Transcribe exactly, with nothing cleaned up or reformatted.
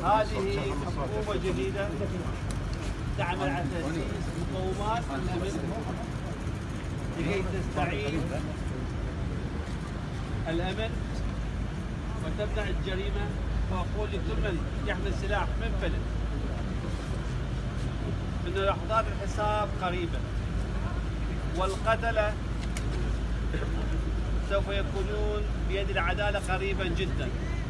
هذه حكومة جديدة تعمل على تأسيس مقومات لكي تستعيد الأمن وتمنع الجريمة. وأقول لكل من يحمل سلاح من فلت أن لحظات الحساب قريبة، والقتلة سوف يكونون بيد العدالة قريبا جدا.